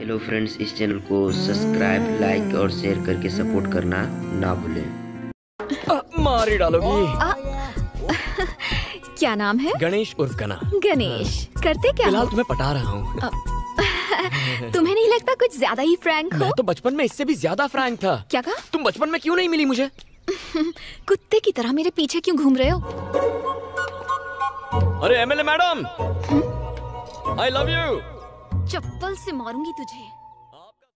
Hello friends, इस channel को subscribe, like और शेयर करके सपोर्ट करना ना भूलें। मार ही डालोगी। क्या नाम है? गणेश उर्फ गना। गणेश, करते क्या फिलहाल हो? तुम्हें पटा रहा हूँ। तुम्हें नहीं लगता कुछ ज्यादा ही फ्रैंक हो? मैं तो बचपन में इससे भी ज्यादा फ्रैंक था। क्या कहा? तुम बचपन में क्यों नहीं मिली मुझे? कुत्ते की तरह मेरे पीछे क्यों घूम रहे हो? अरे MLA madam, I love you. चप्पल से मारूंगी तुझे।